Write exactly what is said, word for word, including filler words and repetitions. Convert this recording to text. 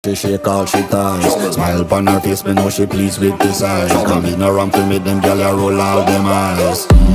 She shake all she ties. Smile upon her face, me know she pleased with this eyes. Come in around to meet them, girl, you roll out them eyes.